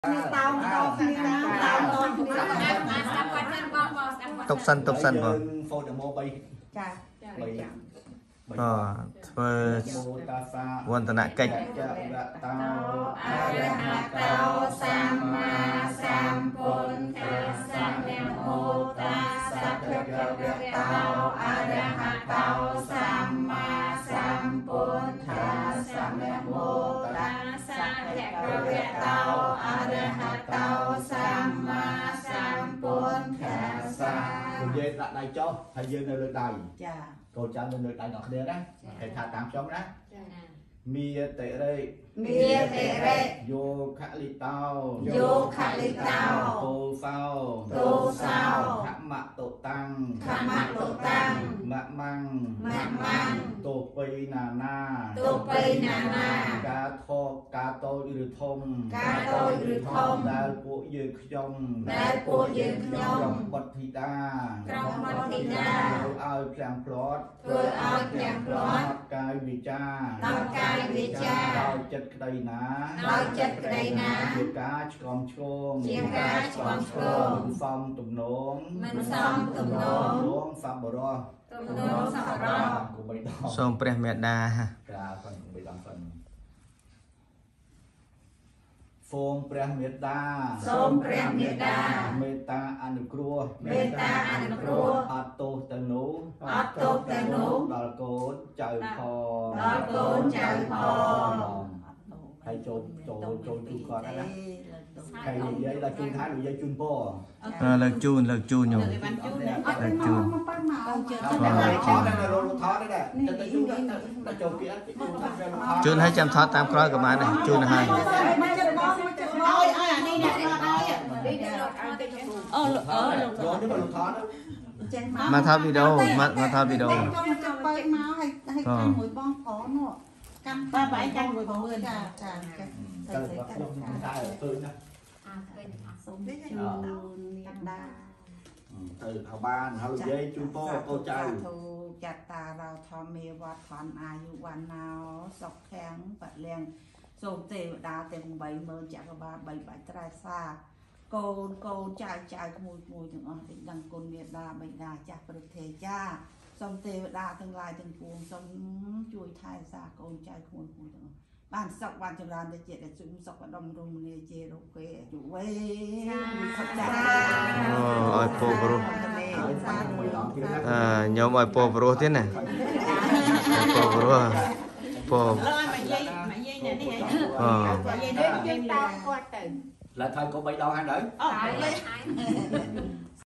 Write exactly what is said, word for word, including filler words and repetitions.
ตกสันตกสันบ่ก็เพื่อวันตนะเก่งคุณยายđặt đây cho thầy dương nơi lượt đầy cô cháu nơi lượt đầy ngọt đĩa đó thầy thả tám chấm đó mi tệ đây mi tệ đây vô khả li tao vô khả li tao tô sao tô sao khả mạ tổ tăng khả mạ tổ tăng mạ măng mạ măng tổ pây nà na tổ pây nà na cá thô cá tô ư thông cá tô ư thông đai bộ dư không đai bộ dư không bật thị đa trong bật thị đa rồi ai phèm plot rồi ai phèm plot cái vị cha cái vị cha đau chất đầy ná đau chất đầy ná chiếc cá chom chôm chiếc cá chom chôm phong tụm nón mình xong tụm nón nón phạm bờ ro tụm nón phạm bờ ro cũng bị đau សូមព្រះមេត្តា cả phần cũng bị đau phần phômព្រះមេត្តាសូមព្រះមេត្តាមេត្តាអនុគ្រោះមេត្តាអនុគ្រោះអត់ទោសទៅនោះអត់ទោសទៅនោះដល់កូនចៅផងដល់កូនចៅផងហើយចូលចូលចូលជួបគាត់ណាហើយនិយាយដល់ជួនថានិយាយជូនពរលើកជូនលើកជូនញោមលើកជូន ជូនឲ្យចាំថតតាមក្រោយក៏បានដែរជូនឲ្យមកថតវីដេអូមកមកថតវីដេអូកាន់បាបាយកាន់មួយបងមើលចាចាចាទៅទៅកាន់ចាឃើញណាអាឃើញសូមជូនមេត្តាទៅខបានហើយនិយាយជូនពរកូនចៅចាត់តាเราធម្មមេវត្តធនអាយុវណ្ណោសុខខាំងបលៀងសូមទេវតាទាំងបីមើលចក្រវាលបីបាច់ត្រែសាកូនកូនចៅចៅក្មួយក្មួយទាំងអស់ទាំងដឹងគុណមេត្តាបិតាចាស់ព្រះទេចាសូមទេវតាទាំងឡាយទាំងពួងសូមជួយថែរក្សាកូនចៅក្មួយក្មួយទាំងអស់បានសុខបានចម្រើនទៅជាដែលជុំសុខបដំរមនីជារូបគេអាយុវែងសុខចាអូឲ្យពោព្រោះអឺញោមឲ្យពោព្រោះទៀតណាពោព្រោះពោឡើយមកយាយមកយាយនេះនេះអូយាយនេះយើងតាមគាត់ទៅ là thôi cô bay đâu hang đấy